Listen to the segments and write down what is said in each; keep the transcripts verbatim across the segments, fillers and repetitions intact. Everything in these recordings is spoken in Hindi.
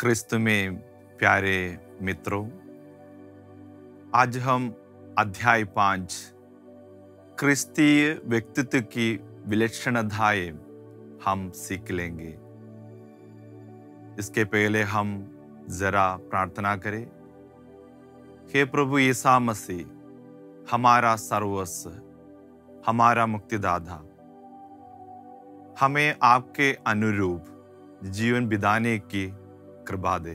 क्रिस्तु में प्यारे मित्रों, आज हम अध्याय पांच क्रिस्तीय व्यक्तित्व की विलक्षणताएं हम सीख लेंगे। इसके पहले हम जरा प्रार्थना करें। हे प्रभु यीशु मसीह, हमारा सर्वस्व, हमारा मुक्तिदाता, हमें आपके अनुरूप जीवन बिताने की कृपा दे।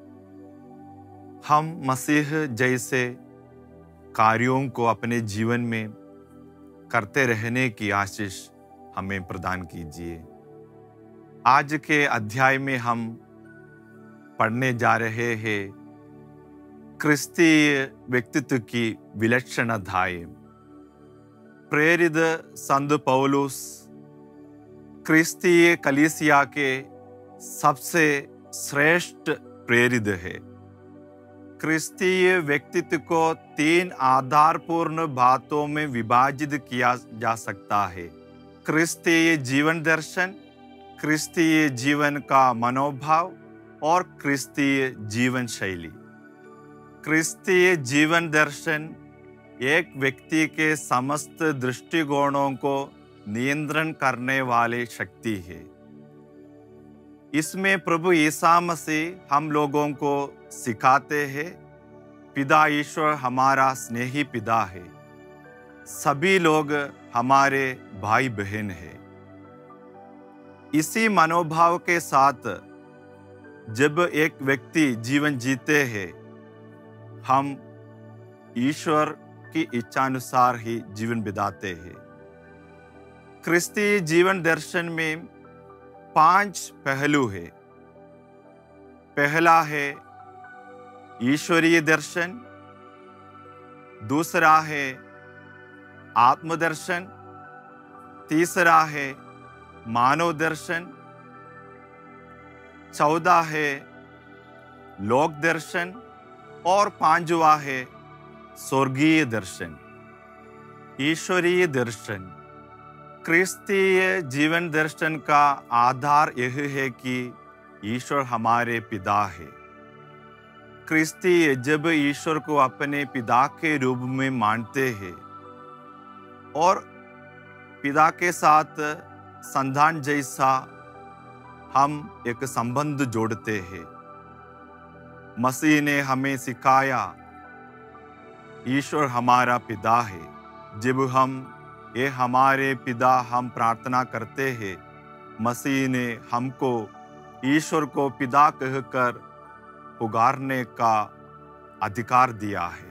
हम मसीह जैसे कार्यों को अपने जीवन में करते रहने की आशीष हमें प्रदान कीजिए। आज के अध्याय में हम पढ़ने जा रहे हैं क्रिस्तीय व्यक्तित्व की विलक्षणताएं। प्रेरित संत पौलुस क्रिस्तीय कलीसिया के सबसे श्रेष्ठ प्रेरित है। क्रिस्तीय व्यक्तित्व को तीन आधारपूर्ण बातों में विभाजित किया जा सकता है: क्रिस्तीय जीवन दर्शन, क्रिस्तीय जीवन का मनोभाव और क्रिस्तीय जीवन शैली। क्रिस्तीय जीवन दर्शन एक व्यक्ति के समस्त दृष्टिकोणों को नियंत्रण करने वाली शक्ति है। इसमें प्रभु यीशु मसीह हम लोगों को सिखाते हैं, पिता ईश्वर हमारा स्नेही पिता है, सभी लोग हमारे भाई बहन हैं। इसी मनोभाव के साथ जब एक व्यक्ति जीवन जीते हैं, हम ईश्वर की इच्छानुसार ही जीवन बिताते हैं। क्रिस्तीय जीवन दर्शन में पांच पहलू है। पहला है ईश्वरीय दर्शन, दूसरा है आत्मदर्शन, तीसरा है मानव दर्शन, चौदह है लोक दर्शन और पांचवा है स्वर्गीय दर्शन। ईश्वरीय दर्शन क्रिस्तीय जीवन दर्शन का आधार यह है कि ईश्वर हमारे पिता है। क्रिस्तीय जब ईश्वर को अपने पिता के रूप में मानते हैं और पिता के साथ संतान जैसा हम एक संबंध जोड़ते हैं। मसीह ने हमें सिखाया ईश्वर हमारा पिता है। जब हम ये हमारे पिता हम प्रार्थना करते हैं, मसीह ने हमको ईश्वर को पिता कहकर पुकारने का अधिकार दिया है।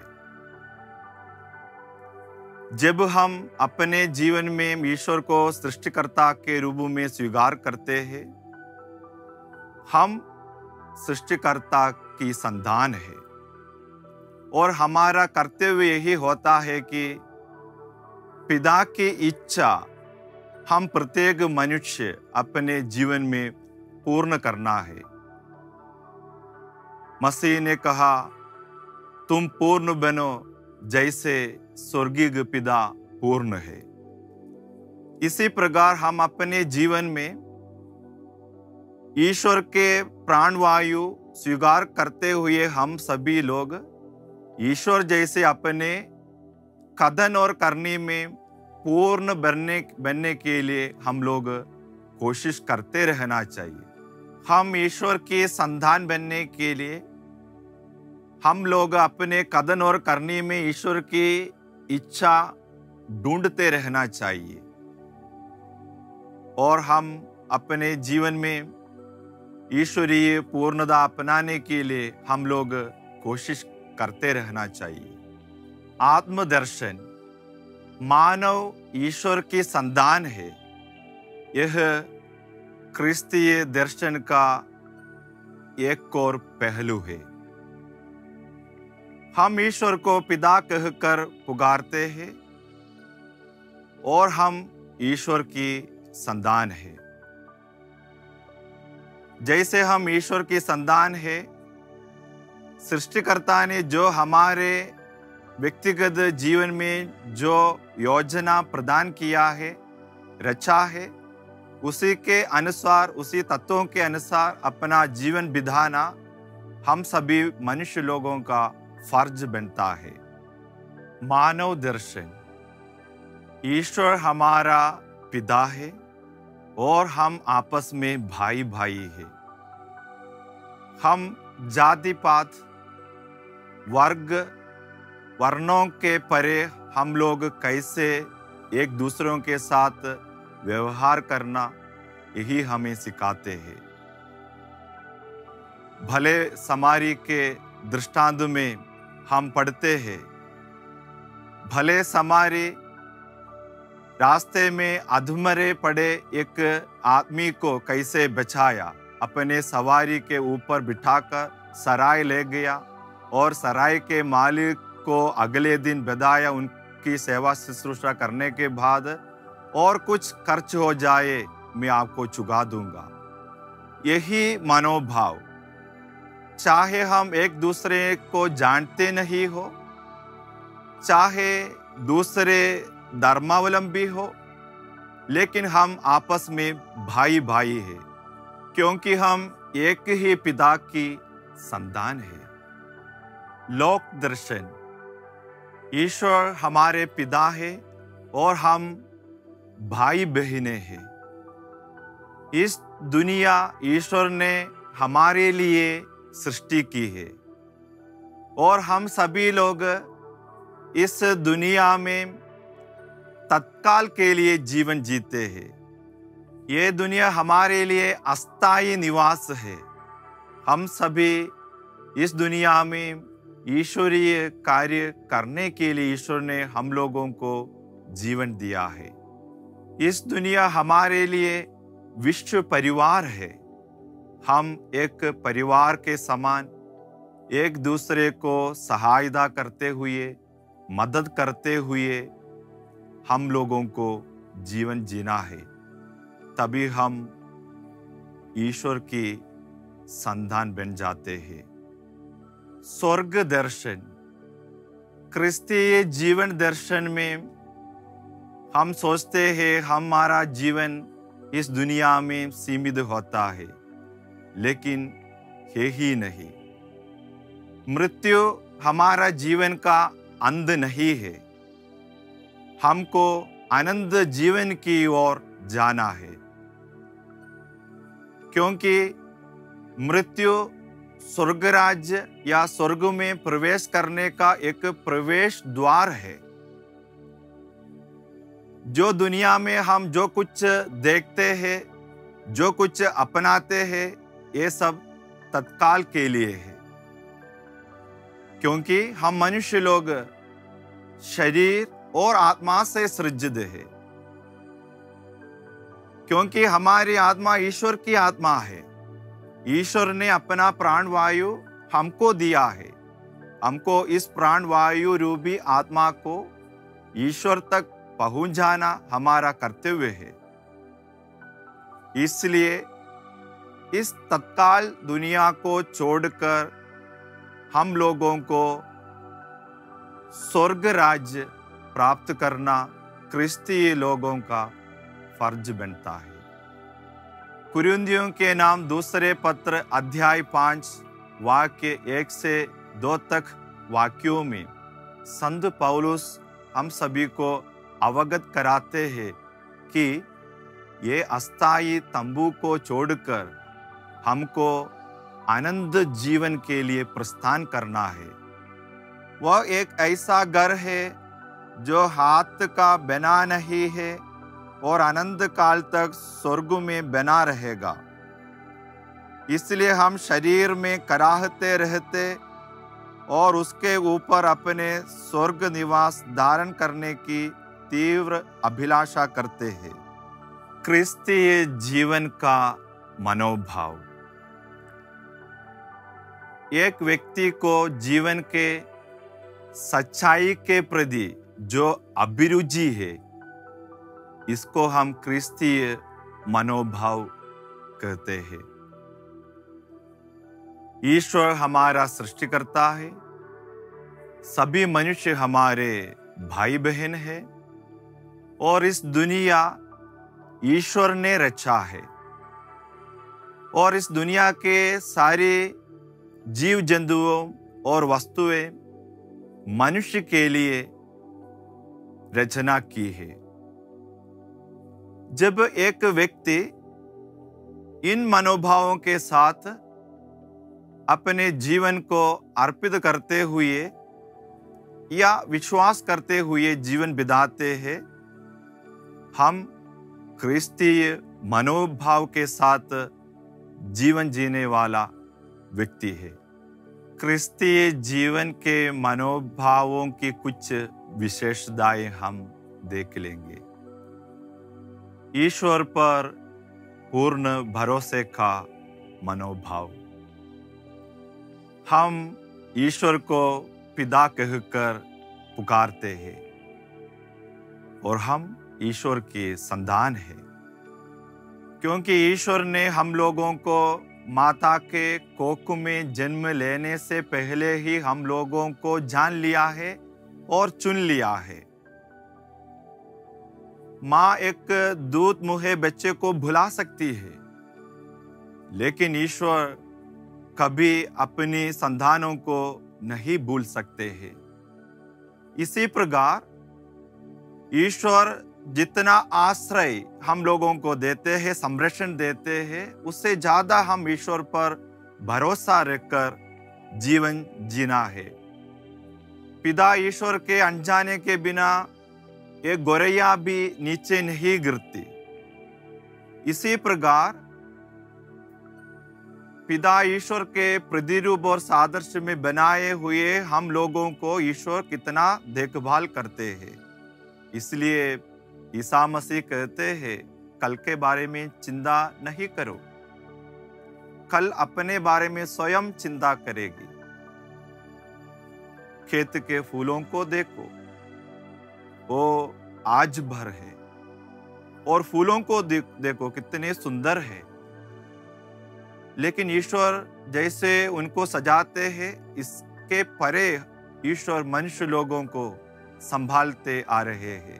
जब हम अपने जीवन में ईश्वर को सृष्टिकर्ता के रूप में स्वीकार करते हैं, हम सृष्टिकर्ता की संतान है और हमारा कर्तव्य यही होता है कि पिता की इच्छा हम प्रत्येक मनुष्य अपने जीवन में पूर्ण करना है। मसीह ने कहा, तुम पूर्ण बनो जैसे स्वर्गीय पिता पूर्ण है। इसी प्रकार हम अपने जीवन में ईश्वर के प्राणवायु स्वीकार करते हुए हम सभी लोग ईश्वर जैसे अपने कथन और करने में पूर्ण बनने बनने के लिए हम लोग कोशिश करते रहना चाहिए। हम ईश्वर के संतान बनने के लिए हम लोग अपने कथन और करने में ईश्वर की इच्छा ढूंढते रहना चाहिए और हम अपने जीवन में ईश्वरीय पूर्णता अपनाने के लिए हम लोग कोशिश करते रहना चाहिए। आत्मदर्शन मानव ईश्वर की संतान है। यह क्रिस्तीय दर्शन का एक और पहलू है। हम ईश्वर को पिता कहकर पुकारते हैं और हम ईश्वर की संतान है। जैसे हम ईश्वर की संतान है, सृष्टिकर्ता ने जो हमारे व्यक्तिगत जीवन में जो योजना प्रदान किया है, रचा है, उसी के अनुसार, उसी तत्वों के अनुसार अपना जीवन बिताना हम सभी मनुष्य लोगों का फर्ज बनता है। मानव दर्शन। ईश्वर हमारा पिता है और हम आपस में भाई भाई हैं। हम जाति पात वर्ग वर्णों के परे हम लोग कैसे एक दूसरों के साथ व्यवहार करना, यही हमें सिखाते हैं। भले समारी के दृष्टांत में हम पढ़ते हैं, भले समारी रास्ते में अधमरे पड़े एक आदमी को कैसे बचाया, अपने सवारी के ऊपर बिठाकर सराय ले गया और सराय के मालिक को अगले दिन बधाया उनकी सेवा शुश्रूषा करने के बाद, और कुछ खर्च हो जाए मैं आपको चुका दूंगा। यही मनोभाव, चाहे हम एक दूसरे को जानते नहीं हो, चाहे दूसरे धर्मावलंबी हो, लेकिन हम आपस में भाई भाई हैं, क्योंकि हम एक ही पिता की संतान है। लोक दर्शन। ईश्वर हमारे पिता है और हम भाई बहनें हैं। इस दुनिया ईश्वर ने हमारे लिए सृष्टि की है और हम सभी लोग इस दुनिया में तत्काल के लिए जीवन जीते हैं। ये दुनिया हमारे लिए अस्थायी निवास है। हम सभी इस दुनिया में ईश्वरीय कार्य करने के लिए ईश्वर ने हम लोगों को जीवन दिया है। इस दुनिया हमारे लिए विश्व परिवार है। हम एक परिवार के समान एक दूसरे को सहायता करते हुए, मदद करते हुए हम लोगों को जीवन जीना है, तभी हम ईश्वर की संतान बन जाते हैं। स्वर्ग दर्शन। क्रिस्तीय जीवन दर्शन में हम सोचते हैं हमारा जीवन इस दुनिया में सीमित होता है, लेकिन है ही नहीं। मृत्यु हमारा जीवन का अंत नहीं है। हमको अनंत जीवन की ओर जाना है, क्योंकि मृत्यु स्वर्ग राज्य या स्वर्ग में प्रवेश करने का एक प्रवेश द्वार है। जो दुनिया में हम जो कुछ देखते हैं, जो कुछ अपनाते हैं, ये सब तत्काल के लिए है, क्योंकि हम मनुष्य लोग शरीर और आत्मा से सृजित है। क्योंकि हमारी आत्मा ईश्वर की आत्मा है। ईश्वर ने अपना प्राण वायु हमको दिया है। हमको इस प्राण वायु रूपी आत्मा को ईश्वर तक पहुंच जाना हमारा कर्तव्य है। इसलिए इस तत्काल दुनिया को छोड़कर हम लोगों को स्वर्ग राज्य प्राप्त करना क्रिस्तीय लोगों का फर्ज बनता है। कुरिन्थियों के नाम दूसरे पत्र अध्याय पांच वाक्य एक से दो तक वाक्यों में संत पौलुस हम सभी को अवगत कराते हैं कि ये अस्थायी तंबू को छोड़कर हमको अनंत जीवन के लिए प्रस्थान करना है। वह एक ऐसा घर है जो हाथ का बना नहीं है और अनंत काल तक स्वर्ग में बना रहेगा। इसलिए हम शरीर में कराहते रहते और उसके ऊपर अपने स्वर्ग निवास धारण करने की तीव्र अभिलाषा करते हैं। क्रिस्तीय जीवन का मनोभाव। एक व्यक्ति को जीवन के सच्चाई के प्रति जो अभिरुचि है, इसको हम क्रिस्तीय मनोभाव कहते हैं। ईश्वर हमारा सृष्टिकर्ता है। सभी मनुष्य हमारे भाई बहन है और इस दुनिया ईश्वर ने रचा है और इस दुनिया के सारे जीव जंतुओं और वस्तुएं मनुष्य के लिए रचना की है। जब एक व्यक्ति इन मनोभावों के साथ अपने जीवन को अर्पित करते हुए या विश्वास करते हुए जीवन बिताते हैं, हम क्रिस्तीय मनोभाव के साथ जीवन जीने वाला व्यक्ति है। क्रिस्तीय जीवन के मनोभावों की कुछ विशेषताएं हम देख लेंगे। ईश्वर पर पूर्ण भरोसे का मनोभाव। हम ईश्वर को पिता कहकर पुकारते हैं और हम ईश्वर की संतान हैं, क्योंकि ईश्वर ने हम लोगों को माता के कोख में जन्म लेने से पहले ही हम लोगों को जान लिया है और चुन लिया है। माँ एक दूध मुहे बच्चे को भुला सकती है, लेकिन ईश्वर कभी अपनी संतानों को नहीं भूल सकते हैं। इसी प्रकार ईश्वर जितना आश्रय हम लोगों को देते हैं, संरक्षण देते हैं, उससे ज्यादा हम ईश्वर पर भरोसा रखकर जीवन जीना है। पिता ईश्वर के अनजाने के बिना एक गोरैया भी नीचे नहीं गिरती। इसी प्रकार पिता ईश्वर के प्रतिरूप और सादृश्य में बनाए हुए हम लोगों को ईश्वर कितना देखभाल करते हैं। इसलिए ईसा मसीह कहते हैं, कल के बारे में चिंता नहीं करो, कल अपने बारे में स्वयं चिंता करेगी। खेत के फूलों को देखो, वो आज भर है, और फूलों को देखो कितने सुंदर है। लेकिन ईश्वर जैसे उनको सजाते हैं, इसके परे ईश्वर मनुष्य लोगों को संभालते आ रहे हैं।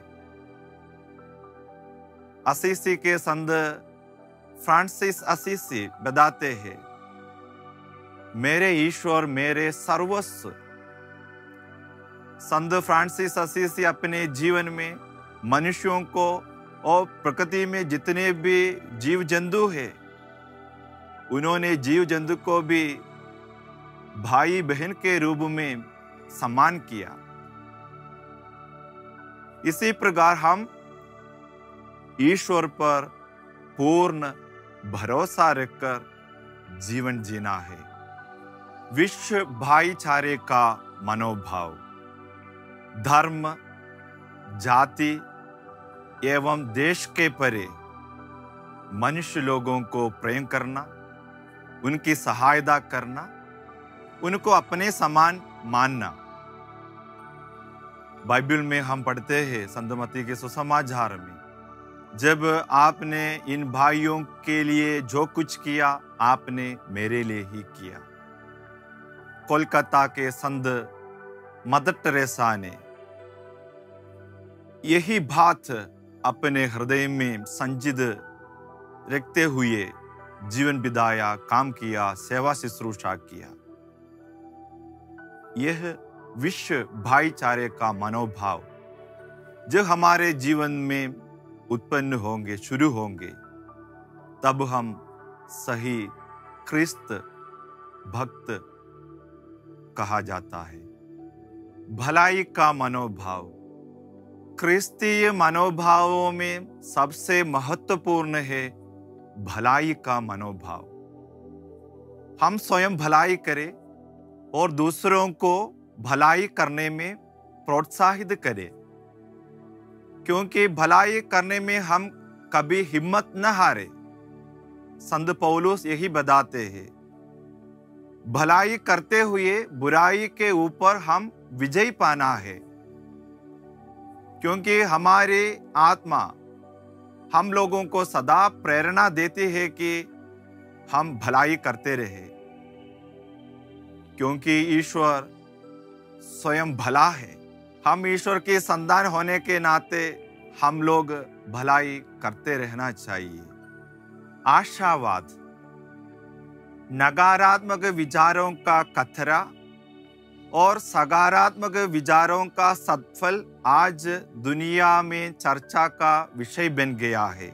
असीसी के संत फ्रांसिस असीसी बताते हैं, मेरे ईश्वर मेरे सर्वस्व। संत फ्रांसिस असीसी अपने जीवन में मनुष्यों को और प्रकृति में जितने भी जीव जंतु हैं, उन्होंने जीव जंतु को भी भाई बहन के रूप में सम्मान किया। इसी प्रकार हम ईश्वर पर पूर्ण भरोसा रखकर जीवन जीना है। विश्व भाईचारे का मनोभाव। धर्म, जाति एवं देश के परे मनुष्य लोगों को प्रेम करना, उनकी सहायता करना, उनको अपने समान मानना। बाइबल में हम पढ़ते हैं संत मत्ती के सुसमाचार में, जब आपने इन भाइयों के लिए जो कुछ किया, आपने मेरे लिए ही किया। कोलकाता के संत मदर टेरेसा ने यही बात अपने हृदय में संजित रखते हुए जीवन बिताया, काम किया, सेवा शुश्रूषा किया। यह विश्व भाईचारे का मनोभाव जो हमारे जीवन में उत्पन्न होंगे, शुरू होंगे, तब हम सही ख्रिस्त भक्त कहा जाता है। भलाई का मनोभाव। क्रिस्तीय मनोभावों में सबसे महत्वपूर्ण है भलाई का मनोभाव। हम स्वयं भलाई करें और दूसरों को भलाई करने में प्रोत्साहित करें, क्योंकि भलाई करने में हम कभी हिम्मत न हारे। संत पौलुस यही बताते हैं, भलाई करते हुए बुराई के ऊपर हम विजय पाना है, क्योंकि हमारी आत्मा हम लोगों को सदा प्रेरणा देती है कि हम भलाई करते रहे, क्योंकि ईश्वर स्वयं भला है। हम ईश्वर के संतान होने के नाते हम लोग भलाई करते रहना चाहिए। आशावाद। नकारात्मक विचारों का कचरा और सकारात्मक विचारों का सत्फल आज दुनिया में चर्चा का विषय बन गया है।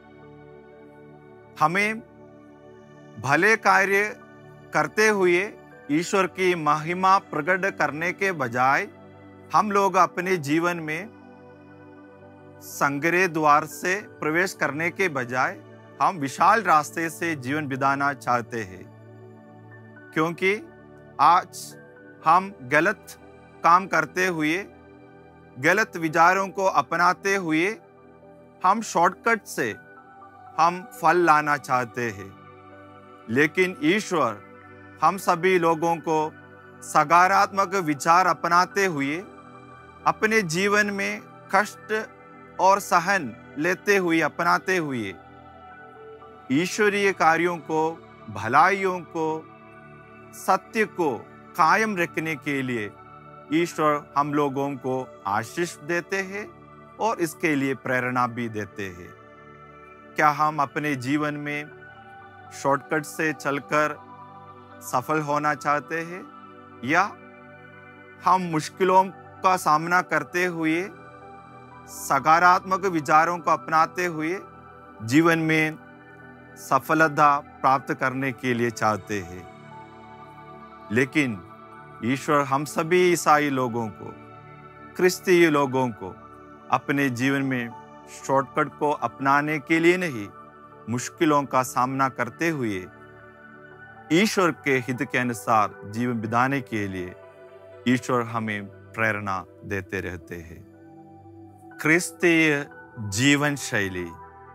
हमें भले कार्य करते हुए ईश्वर की महिमा प्रकट करने के बजाय हम लोग अपने जीवन में संग्रह द्वार से प्रवेश करने के बजाय हम विशाल रास्ते से जीवन बिताना चाहते हैं, क्योंकि आज हम गलत काम करते हुए, गलत विचारों को अपनाते हुए हम शॉर्टकट से हम फल लाना चाहते हैं। लेकिन ईश्वर हम सभी लोगों को सकारात्मक विचार अपनाते हुए अपने जीवन में कष्ट और सहन लेते हुए, अपनाते हुए ईश्वरीय कार्यों को, भलाइयों को, सत्य को कायम रखने के लिए ईश्वर हम लोगों को आशीष देते हैं और इसके लिए प्रेरणा भी देते हैं। क्या हम अपने जीवन में शॉर्टकट से चलकर सफल होना चाहते हैं, या हम मुश्किलों का सामना करते हुए सकारात्मक विचारों को अपनाते हुए जीवन में सफलता प्राप्त करने के लिए चाहते हैं? लेकिन ईश्वर हम सभी ईसाई लोगों को, क्रिस्तीय लोगों को अपने जीवन में शॉर्टकट को अपनाने के लिए नहीं, मुश्किलों का सामना करते हुए ईश्वर के हित के अनुसार जीवन बिताने के लिए ईश्वर हमें प्रेरणा देते रहते हैं। क्रिस्तीय जीवन शैली।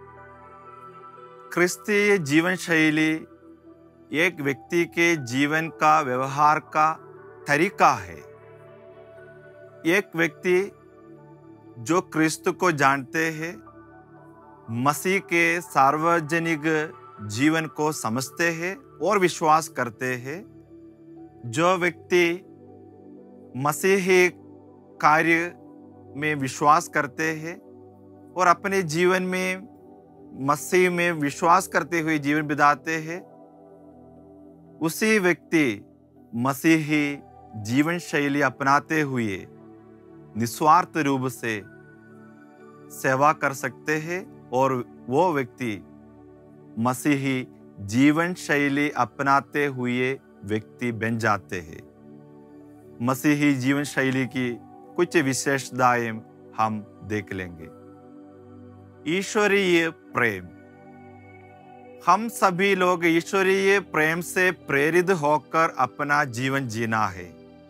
क्रिस्तीय जीवन शैली एक व्यक्ति के जीवन का, व्यवहार का तरीका है। एक व्यक्ति जो क्रिस्त को जानते हैं, मसीह के सार्वजनिक जीवन को समझते हैं और विश्वास करते हैं, जो व्यक्ति मसीही कार्य में विश्वास करते हैं और अपने जीवन में मसीह में विश्वास करते हुए जीवन बिताते हैं, उसी व्यक्ति मसीही जीवन शैली अपनाते हुए निस्वार्थ रूप से सेवा कर सकते हैं और वो व्यक्ति मसीही जीवन शैली अपनाते हुए व्यक्ति बन जाते हैं। मसीही जीवन शैली की कुछ विशेषताएं हम देख लेंगे। ईश्वरीय प्रेम। हम सभी लोग ईश्वरीय प्रेम से प्रेरित होकर अपना जीवन जीना है।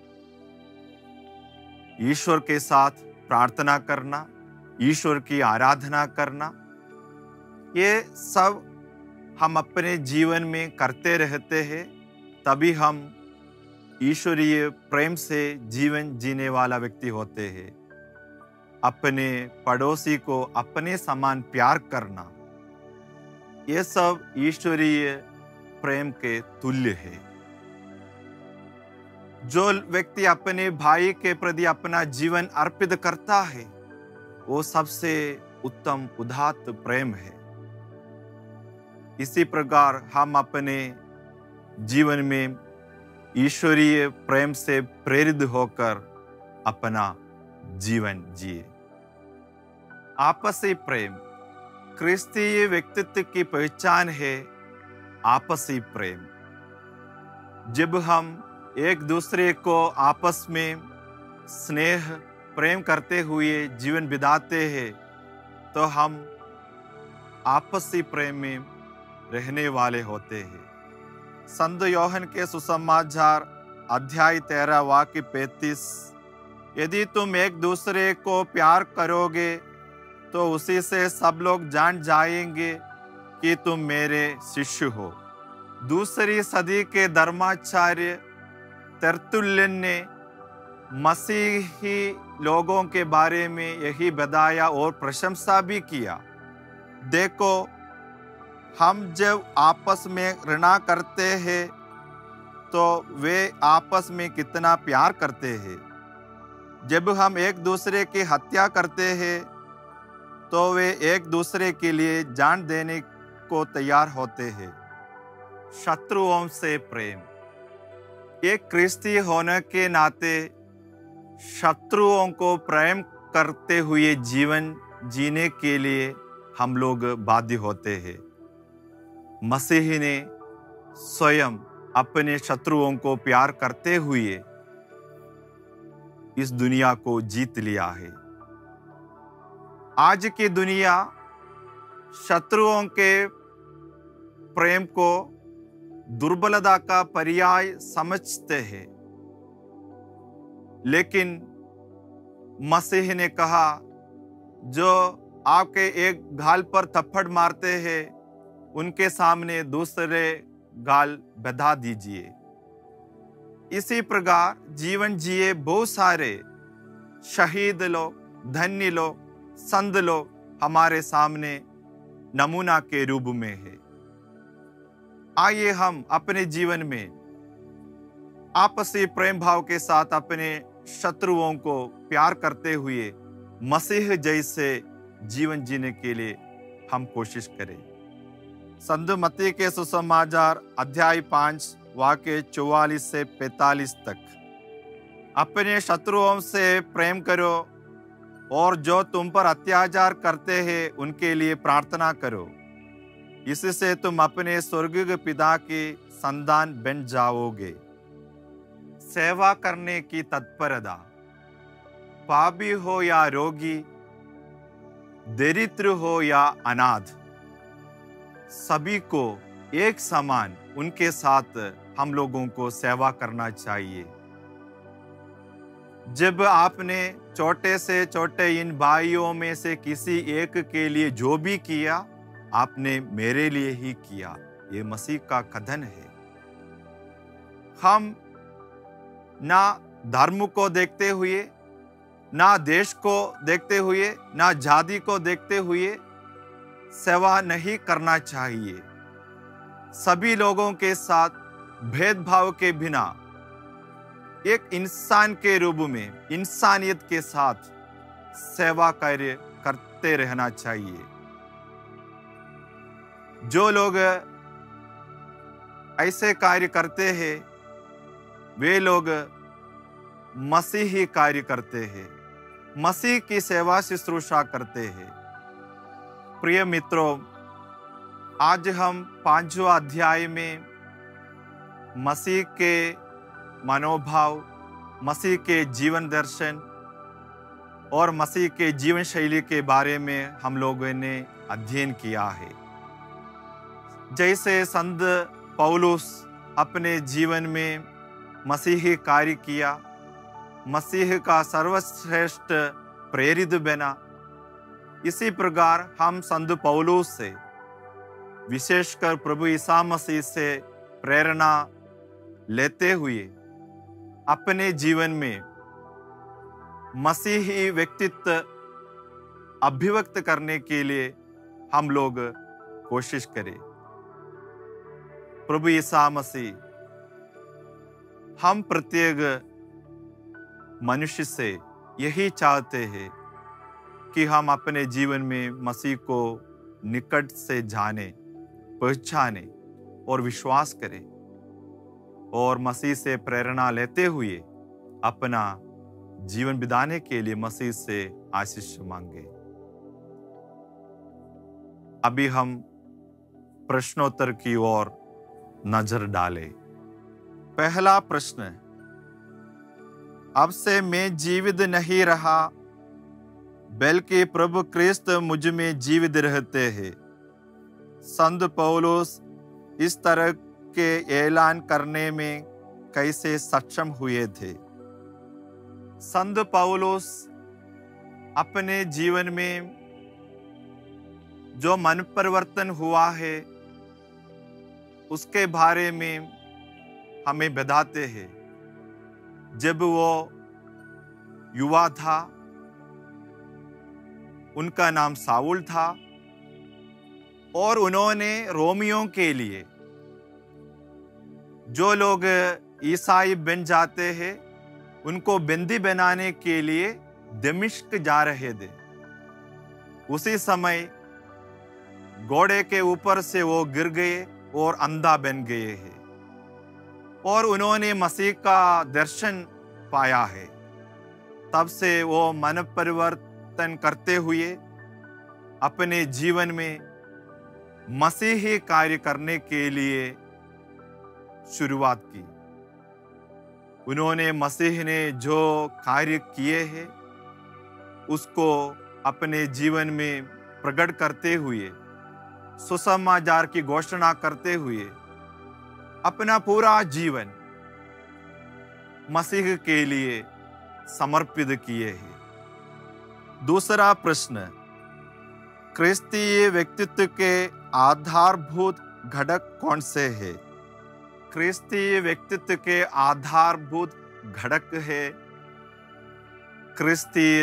ईश्वर के साथ प्रार्थना करना, ईश्वर की आराधना करना, ये सब हम अपने जीवन में करते रहते हैं, तभी हम ईश्वरीय प्रेम से जीवन जीने वाला व्यक्ति होते हैं। अपने पड़ोसी को अपने समान प्यार करना, ये सब ईश्वरीय प्रेम के तुल्य है। जो व्यक्ति अपने भाई के प्रति अपना जीवन अर्पित करता है, वो सबसे उत्तम उदात्त प्रेम है। इसी प्रकार हम अपने जीवन में ईश्वरीय प्रेम से प्रेरित होकर अपना जीवन जिए। आपसी प्रेम। क्रिस्तीय व्यक्तित्व की पहचान है आपसी प्रेम। जब हम एक दूसरे को आपस में स्नेह प्रेम करते हुए जीवन बिताते हैं, तो हम आपसी प्रेम में रहने वाले होते हैं। संत योहन के सुसमाचार अध्याय तेरह वाक्य पैंतीस, यदि तुम एक दूसरे को प्यार करोगे तो उसी से सब लोग जान जाएंगे कि तुम मेरे शिष्य हो। दूसरी सदी के धर्माचार्य तरतुल्यन ने मसीही लोगों के बारे में यही बताया और प्रशंसा भी किया। देखो, हम जब आपस में घृणा करते हैं तो वे आपस में कितना प्यार करते हैं। जब हम एक दूसरे की हत्या करते हैं तो वे एक दूसरे के लिए जान देने को तैयार होते हैं। शत्रुओं से प्रेम। एक क्रिस्ती होने के नाते शत्रुओं को प्रेम करते हुए जीवन जीने के लिए हम लोग बाध्य होते हैं। मसीह ने स्वयं अपने शत्रुओं को प्यार करते हुए इस दुनिया को जीत लिया है। आज की दुनिया शत्रुओं के प्रेम को दुर्बलता का पर्याय समझते हैं, लेकिन मसीह ने कहा, जो आपके एक गाल पर थप्पड़ मारते हैं उनके सामने दूसरे गाल बधा दीजिए। इसी प्रकार जीवन जिए बहुत सारे शहीद लोग, धन्य लोग, संत लोग हमारे सामने नमूना के रूप में है। आइए हम अपने जीवन में आपसी प्रेम भाव के साथ अपने शत्रुओं को प्यार करते हुए मसीह जैसे जीवन जीने के लिए हम कोशिश करें। संत मत्ती के सुसमाचार अध्याय पांच वाक्य चौवालीस से पैंतालीस तक। अपने शत्रुओं से प्रेम करो और जो तुम पर अत्याचार करते हैं उनके लिए प्रार्थना करो, इससे तुम अपने स्वर्गीय पिता की संतान बन जाओगे। सेवा करने की तत्परता। पापी हो या रोगी, दरिद्र हो या अनाथ, सभी को एक समान उनके साथ हम लोगों को सेवा करना चाहिए। जब आपने छोटे से छोटे इन भाइयों में से किसी एक के लिए जो भी किया, आपने मेरे लिए ही किया। ये मसीह का कथन है। हम ना धर्म को देखते हुए, ना देश को देखते हुए, ना जाति को देखते हुए सेवा नहीं करना चाहिए। सभी लोगों के साथ भेदभाव के बिना एक इंसान के रूप में इंसानियत के साथ सेवा कार्य करते रहना चाहिए। जो लोग ऐसे कार्य करते हैं वे लोग मसीही कार्य करते हैं, मसीह की सेवा शुश्रूषा करते हैं। प्रिय मित्रों, आज हम पांचवा अध्याय में मसीह के मनोभाव, मसीह के जीवन दर्शन और मसीह के जीवन शैली के बारे में हम लोगों ने अध्ययन किया है। जैसे संत पौलुस अपने जीवन में मसीही कार्य किया, मसीह का सर्वश्रेष्ठ प्रेरित बना, इसी प्रकार हम संत पौलुस से, विशेषकर प्रभु ईसा मसीह से प्रेरणा लेते हुए अपने जीवन में मसीही व्यक्तित्व अभिव्यक्त करने के लिए हम लोग कोशिश करें। प्रभु ईसा मसीह हम प्रत्येक मनुष्य से यही चाहते हैं कि हम अपने जीवन में मसीह को निकट से जाने, पहचाने और विश्वास करें और मसीह से प्रेरणा लेते हुए अपना जीवन बिताने के लिए मसीह से आशीष मांगे। अभी हम प्रश्नोत्तर की ओर नजर डालें। पहला प्रश्न, अब से मैं जीवित नहीं रहा बल्कि प्रभु क्रिस्त मुझ में जीवित रहते हैं। संत पौलुस इस तरह के ऐलान करने में कैसे सक्षम हुए थे? संत पौलुस अपने जीवन में जो मन परिवर्तन हुआ है उसके बारे में हमें बताते हैं। जब वो युवा था, उनका नाम साउल था और उन्होंने रोमियों के लिए, जो लोग ईसाई बन जाते हैं, उनको बंदी बनाने के लिए दमिश्क जा रहे थे। उसी समय घोड़े के ऊपर से वो गिर गए और अंधा बन गए हैं और उन्होंने मसीह का दर्शन पाया है। तब से वो मन परिवर्तन करते हुए अपने जीवन में मसीही कार्य करने के लिए शुरुआत की। उन्होंने मसीह ने जो कार्य किए हैं उसको अपने जीवन में प्रकट करते हुए, सुसमाचार की घोषणा करते हुए अपना पूरा जीवन मसीह के लिए समर्पित किए हैं। दूसरा प्रश्न, क्रिस्तीय व्यक्तित्व के आधारभूत घटक कौन से हैं? क्रिस्तीय व्यक्तित्व के आधारभूत घटक है क्रिस्तीय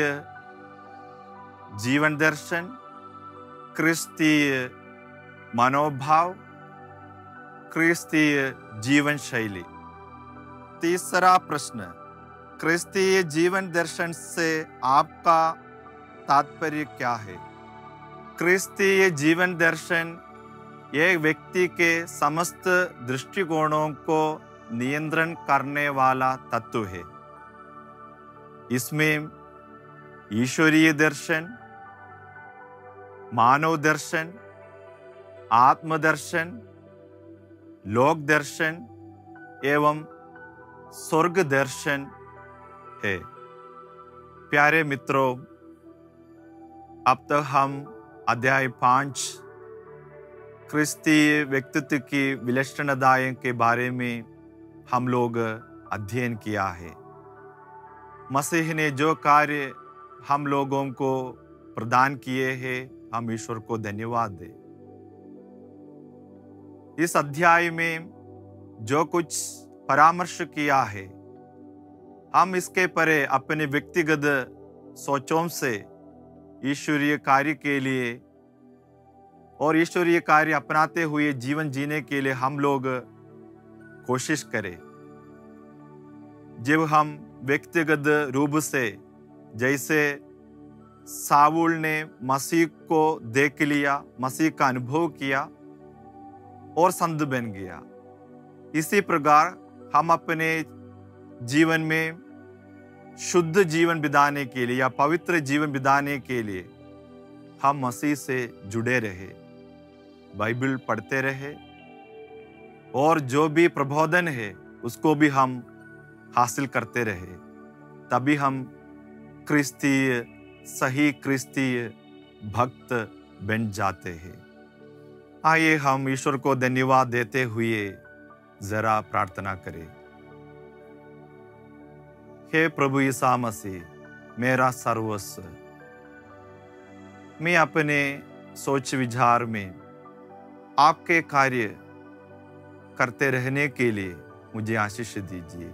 जीवन दर्शन, क्रिस्तीय मनोभाव, क्रिस्तीय जीवन शैली। तीसरा प्रश्न, क्रिस्तीय जीवन दर्शन से आपका तात्पर्य क्या है? क्रिस्तीय जीवन दर्शन एक व्यक्ति के समस्त दृष्टिकोणों को नियंत्रण करने वाला तत्व है। इसमें ईश्वरीय दर्शन, मानव दर्शन, आत्मदर्शन, लोक दर्शन एवं स्वर्ग दर्शन है। प्यारे मित्रों, अब तक हम अध्याय पांच क्रिस्तीय व्यक्तित्व की विलक्षणताएं के बारे में हम लोग अध्ययन किया है। मसीह ने जो कार्य हम लोगों को प्रदान किए हैं, हम ईश्वर को धन्यवाद दें। इस अध्याय में जो कुछ परामर्श किया है, हम इसके परे अपने व्यक्तिगत सोचों से ईश्वरीय कार्य के लिए और ईश्वरीय कार्य अपनाते हुए जीवन जीने के लिए हम लोग कोशिश करें। जब हम व्यक्तिगत रूप से, जैसे साउल ने मसीह को देख लिया, मसीह का अनुभव किया और संत बन गया, इसी प्रकार हम अपने जीवन में शुद्ध जीवन बिताने के लिए या पवित्र जीवन बिताने के लिए हम मसीह से जुड़े रहे, बाइबल पढ़ते रहे और जो भी प्रबोधन है उसको भी हम हासिल करते रहे। तभी हम क्रिस्तीय, सही क्रिस्तीय भक्त बन जाते हैं। आइए हम ईश्वर को धन्यवाद देते हुए जरा प्रार्थना करें। हे प्रभु यीशु मसीह, मेरा सर्वस्व, मैं अपने सोच विचार में आपके कार्य करते रहने के लिए मुझे आशीष दीजिए।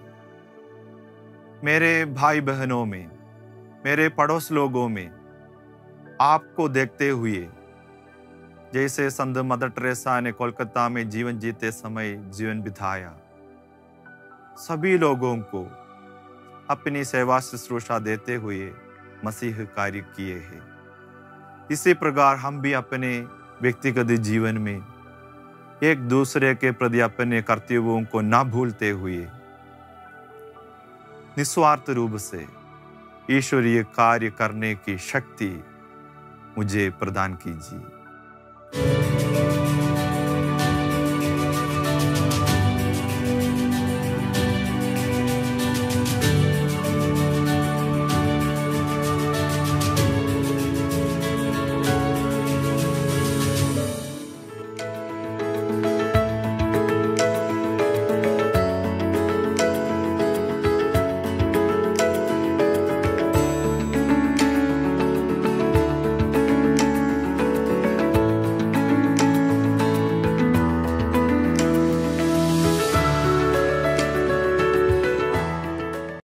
मेरे भाई बहनों में, मेरे पड़ोस लोगों में आपको देखते हुए, जैसे संत मदर टेरेसा ने कोलकाता में जीवन जीते समय जीवन बिताया, सभी लोगों को अपनी सेवा शुश्रूषा देते हुए मसीह कार्य किए हैं। इसी प्रकार हम भी अपने व्यक्तिगत जीवन में एक दूसरे के प्रति अपने कर्तव्यों को न भूलते हुए निस्वार्थ रूप से ईश्वरीय कार्य करने की शक्ति मुझे प्रदान कीजिए।